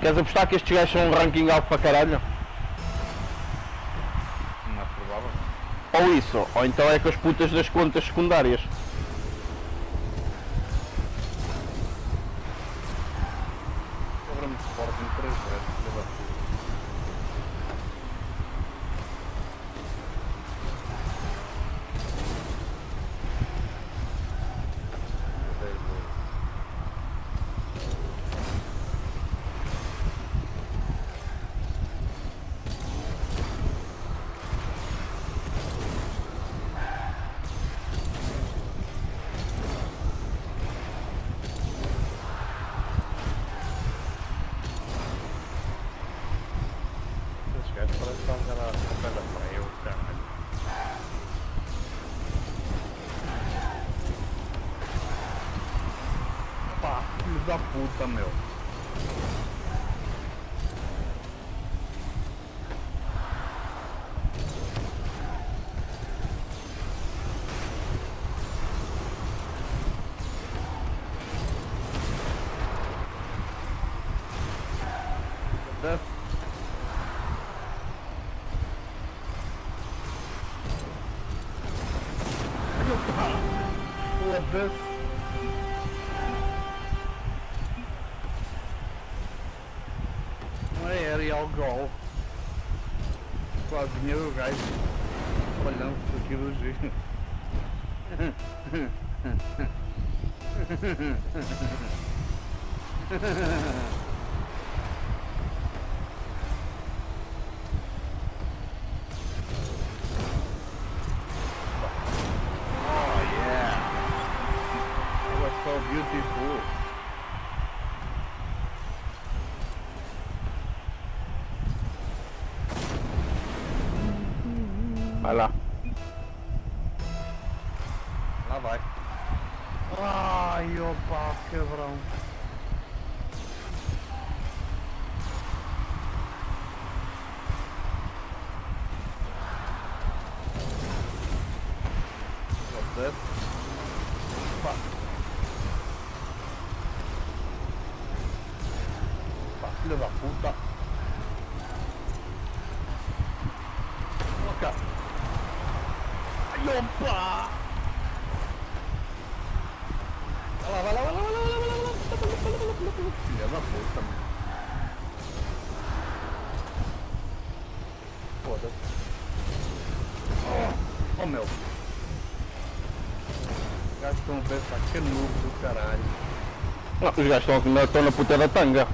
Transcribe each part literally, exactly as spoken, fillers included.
Queres apostar que estes gajos são um ranking alto para caralho? Não é provável. Ou isso, ou então é com as putas das contas secundárias. Cobramos forte em três vezes. Da puta, meu. Desce. Foda-se. Aerial Golf. Quase dinheiro o gajo olhando para aquilo do jeito. Oh yeah. That was so beautiful. Vai lá. Lá vai. Ai, opa, quebrão. Desce. Pá. Pá, filha da puta. Ó, cara. Opa! Vai lá, vai lá, vai lá, vai lá, vai lá, vai lá, vai lá. Filha da puta, mano. Foda-se. Oh, oh, meu. Os gajos estão a ver, pá, que noob do caralho. Não, os gajos estão na, estão na puta da tanga.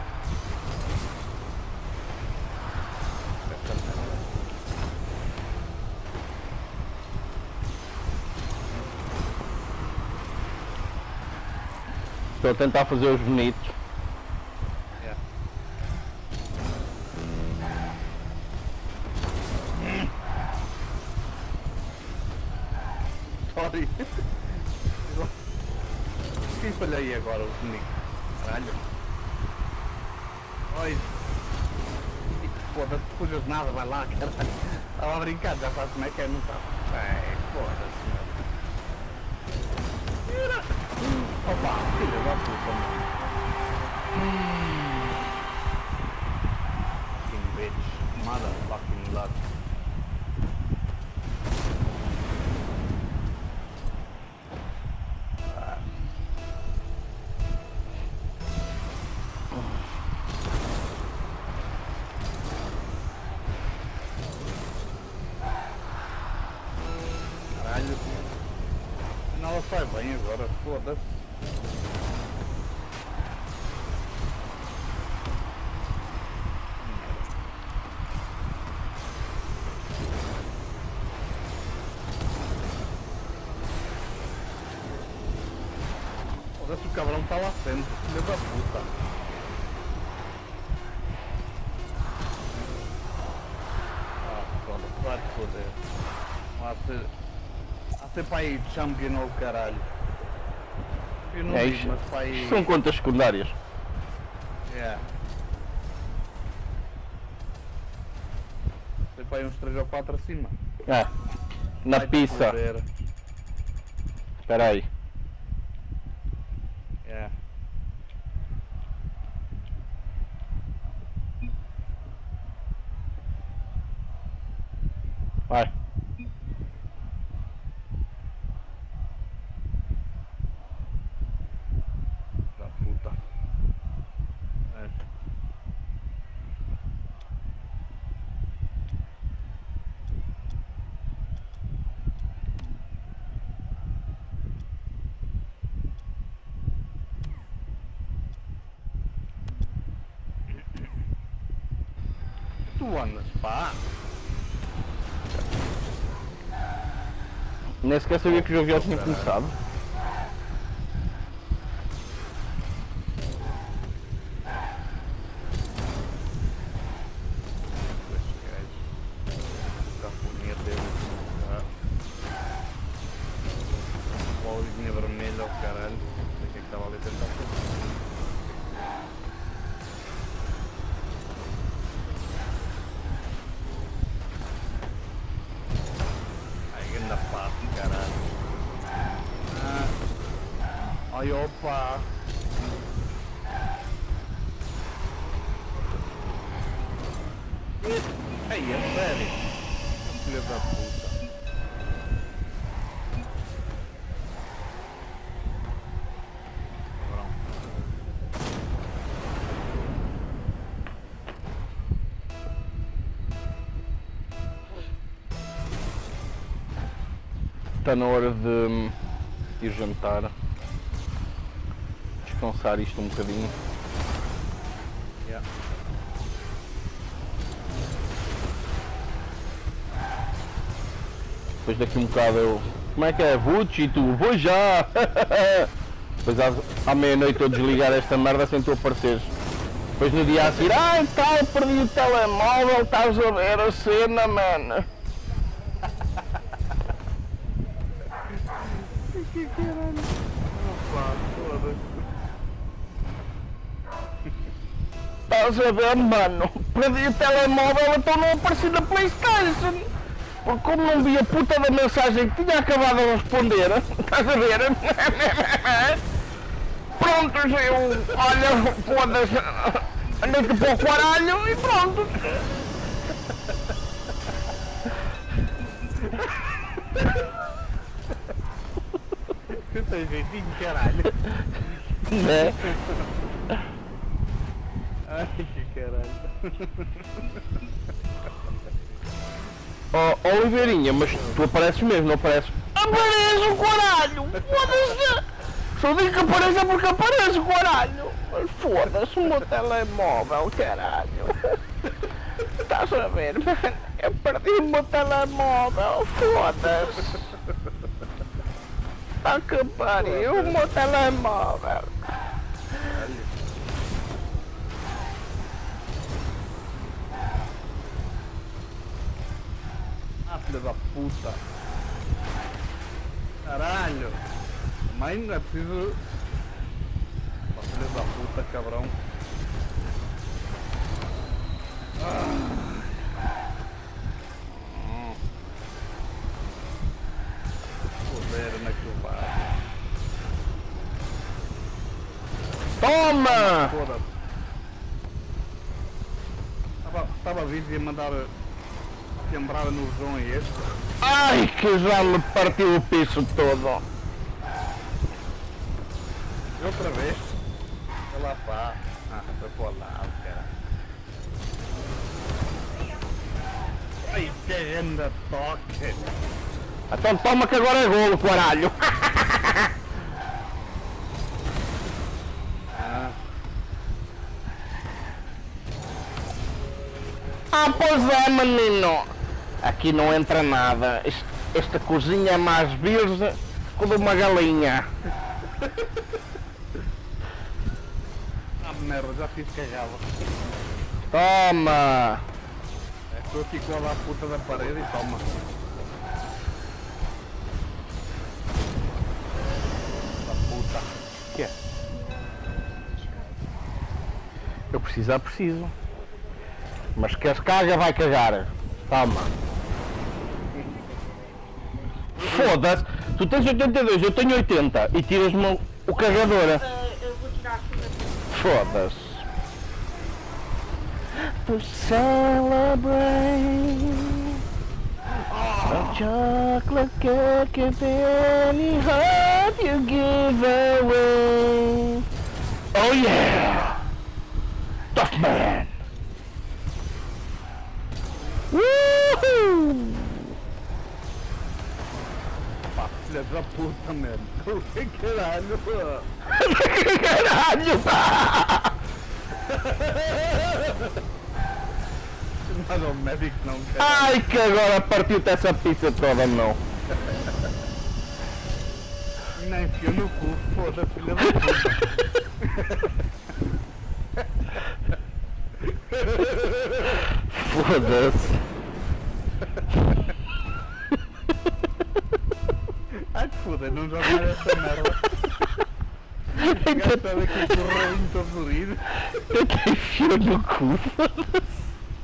Estou a tentar fazer os bonitos. Yeah. Sorry. Quem falhei agora, o bonito? Caralho. Oi. Foda-se, pujas nada, vai lá, caralho. Estava a brincar, já sabes como é que é, não está? É, foda-se, meu. Opa, filha da puta, mano. Fucking bitch. Motherfucking luck. Ah. Caralho. Não, ela sai bem agora, foda-se. Foda-se, o cabrão está lá dentro, filho da puta. Ah, foda-se, vai te foder. Vai ser... Há ser para aí champion ou caralho. Eu não É digo, isso. mas para aí... São contas secundárias. Yeah. Tem para aí uns três ou quatro acima. É. Na Vai te pizza. foder. Espera aí. Yeah. Vai. Da puta. É. Tu andas, pá. Nem sequer sabia que o jogo já tinha começado. Estes gajos. Da fonia dele. Uma luzinha vermelha, oh caralho. Não sei o que é que estava ali a tentar fazer. Ainda passo, caralho. Ah. Ai, opa. Ai, é sério. Filha da puta. Cabrão. Está na hora de hum, ir jantar. Descansar isto um bocadinho. Yeah. Depois daqui um bocado eu... Como é que é? Vucci, tu? Vou já! Depois à, à meia-noite eu desligar esta merda sem tu apareceres. Depois no dia a seguir, ai tal, perdi o telemóvel, estás a ver a cena, man. Que caralho. Opa, foda-se. Estás a ver, mano? Perdi o telemóvel, então não apareci na PlayStation. Porque como não vi a puta da mensagem que tinha acabado de responder, estás a ver? Pronto, eu, olha, foda-se, andei-te para o caralho e pronto. Tu tens jeitinho, caralho. É? Ai, que caralho. Oh, Oliveirinha, mas tu apareces mesmo, não apareces? Apareço, caralho! Foda-se! Só digo que apareça porque apareço, caralho! Mas foda-se o meu telemóvel, caralho! Estás a ver, mano? Eu perdi o meu telemóvel, foda-se! Tá que pariu o meu telemóvel! Ah, filha da puta. Caralho. Mãe, não é preciso... Ah, filha da puta, cabrão. Ah. Hum. Foder, onde é que tu vai? Toma! Foda-se. Tava, tava vivo e ia mandar... Quebrada no João e este. Ai, que já me partiu o piso todo! Outra vez? Olha lá, pá. Ah, foi para o lado, cara. Ai, que ainda toque! Então toma que agora é golo, caralho! Ah, Ah, pois é, menino! Aqui não entra nada. Este, esta cozinha é mais virgem que de uma galinha. ah merda, já fiz cagada. Toma! Estou aqui com a puta da parede e toma. Da puta. Que é? Eu precisar, preciso. Mas queres caga, vai cagar. Toma. Foda-se. Tu tens oitenta e dois, eu tenho oitenta. E tiras-me o carregador. Uh, eu vou tirar aqui. Foda-se. To celebrate. A chocolate cake and any heart you give away. Oh yeah! Tough man! Woohoo! Pá, filha da puta, mano. Que caralho, pô. Caralho! Não, não, médico não, cara. Ai que agora partiu-te essa pizza toda, não. E nem enfiou no cu, foda, filha da puta. Foda-se. Ai que foda, não joga mais essa merda. O gajo está daqui com o rolinho todo fodido. Até enfiou no cu, foda-se.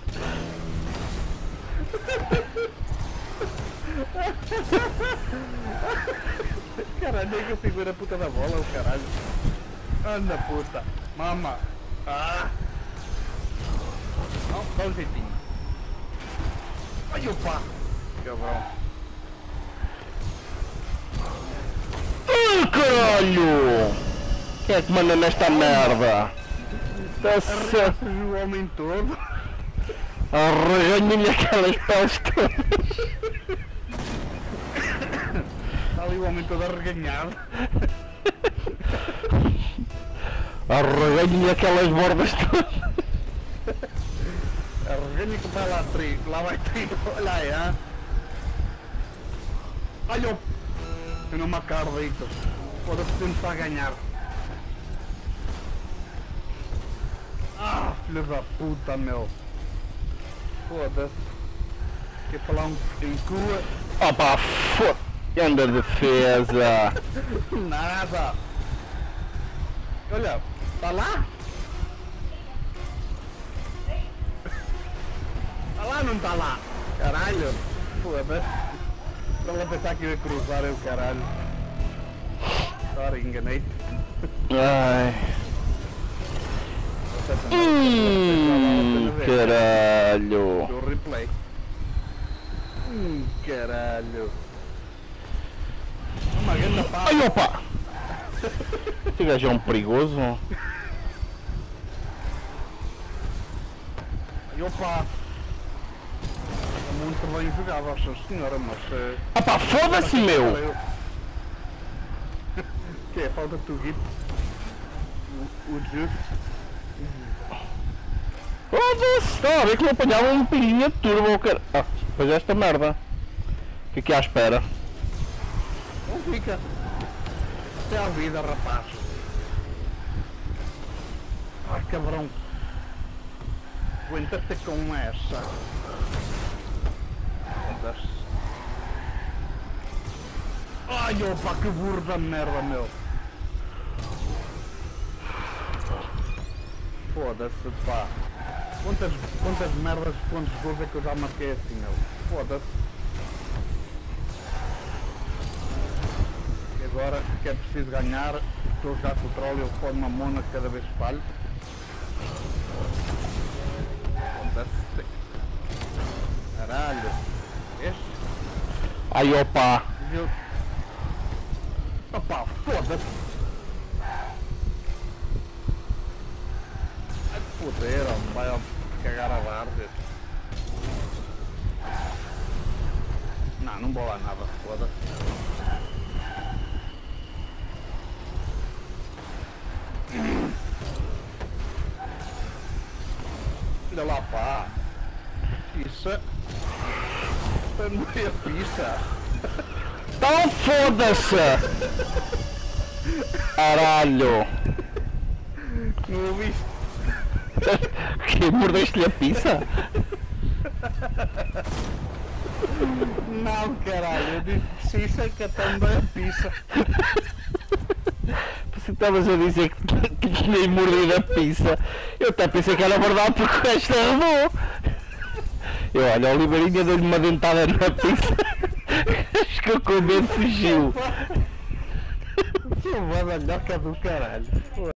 Caralho, nem que eu seguro a puta da bola, o caralho. Anda puta, mama. Ah. Não, dá um jeitinho. Ai opa, cabrão. Ai caralho! Quem é que manda nesta merda? Arregaças o homem todo. Arreganho-lhe aquelas peles todas. Está ali o homem todo arreganhado. Arreganho-lhe aquelas bordas todas. Arreganha que vai lá trigo, lá vai trigo, olha aí, hã? Olha o... Eu não me acredito. Foda-se, tentar ganhar. Ah, filho da puta, meu. Foda-se. Quer falar um em crua? Opa, foda. Anda defesa. Nada. Olha, tá lá? Tá lá ou não tá lá? Caralho. Foda-se. Estava a pensar que eu ia cruzar eu, caralho. Sorry, enganei-te. Ai. Hum, caralho. Do replay. Hum, caralho. Uma grande pá. Ai opa! Este gajo é um perigoso. Ai opa! É muito bem jogado, Nossa Senhora, mas... Uh, Opa, foda-se meu! Que é? Falta tu hit? O, o juice? Foda-se! Estava a ver que não apanhava um pilhinha de turbo, cara. Ah, pois é esta merda. Fica aqui à espera. Não fica. Até à vida, rapaz. Ai, cabrão. Aguenta-te com essa. Foda-se. Ai, opa, que burro da merda, meu. Foda-se, pá. Quantas, quantas merdas, quantos gols é que eu já marquei assim, meu? Foda-se. E agora que é preciso ganhar, estou a jogar com o troll e ele pode uma mona cada vez que falho. Foda-se. Caralho. Este? Ai opa! Viu? Opa, foda-se. Vai te foder, ó, vai ó, cagar a várzea. Não, não vou lá nada, foda-se. Olha lá, pá. Pizza. Foi meia pizza. Então foda-se! Caralho! Não ouviste? Que mordeste-lhe a pizza? Não, caralho, eu disse pizza que até me dei a pizza. Pensei que estavas a dizer que, que tinha mordido a pizza. Eu até pensei que era verdade porque o resto arrumou. Eu, olha, a Oliveirinha deu-lhe uma dentada na pizza. Acho que o com medo fugiu. Que badalhoca do caralho.